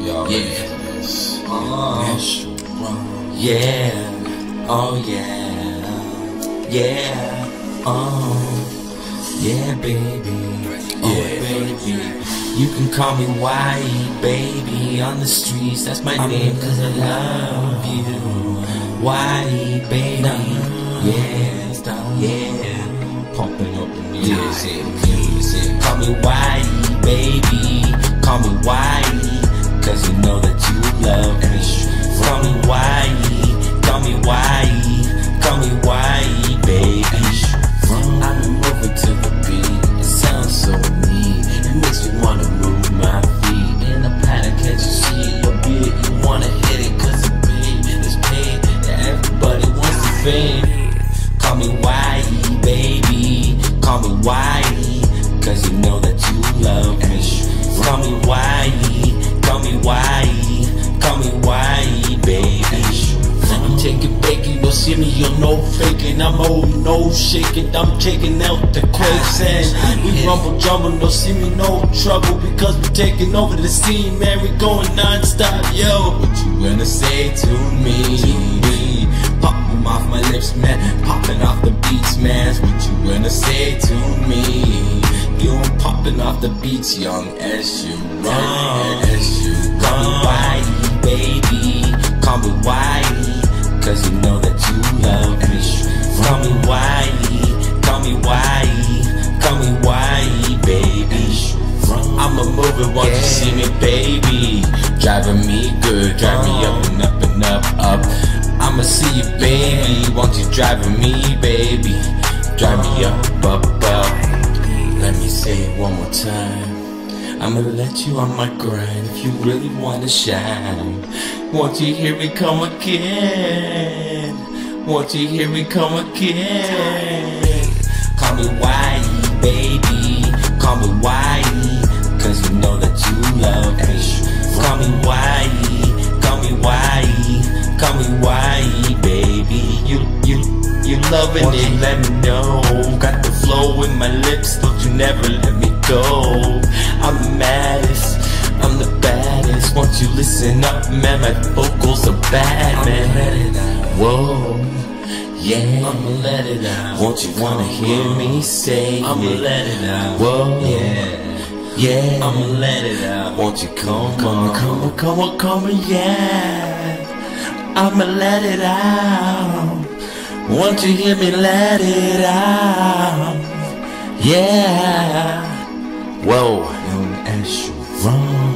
y'all ready for this. Yeah, oh yeah, yeah, oh yeah, baby, oh baby. You can call me White, baby, on the streets, that's my name, cause I love you. White, baby, yeah, pumping up the music. Call me White, baby, call me White, cause you know that you love me. Call me White, call me White, call me White, baby. I'm moving to the beat, it sounds so neat. It makes me wanna move my feet in the pattern, can't you see? Your beat, you wanna hit it cause the beat is paid, that everybody wants to fame. Call me White, baby, call me White, cause you know that you love me. Call me White, call me White, call me White, baby. I'm taking bacon, you'll see me, you'll know faking. I'm old, no shaking, I'm taking out the quicksand. We rumble jumble, don't see me, no trouble, because we're taking over the scene, man. We going non-stop, yo. What you gonna say to me? Popping off my lips, man, popping off the beats, man. What you gonna say to me? You ain't popping off the beats, young as you run. Call me Whitey, baby, call me Whitey, cause you know that you love me. Call me Whitey, call me Whitey, call me Whitey, baby. I'ma move it, won't you see me, baby? Driving me good, drive me up and up and up, up. I'ma see you, baby, won't you driving me, baby? Drive me up, up, up. Let me say it one more time. I'ma let you on my grind if you really wanna shine. Won't you hear me come again? Won't you hear me come again? Call me Whitey, baby, call me Whitey, cause you know that you love me. Call me Whitey, call me Whitey, call me Whitey, baby. You loving it, let me know. Got the flow in my lips, don't you never let me go. I'm the maddest, I'm the baddest. Won't you listen up, man, my vocals are bad, man. Whoa, yeah, I'ma let it out. Won't you wanna hear me say it? I'ma let it out. Whoa, yeah, I'ma let it out. Won't you come on, yeah, I'ma let it out. Won't you hear me let it out? Yeah. Whoa. As you run.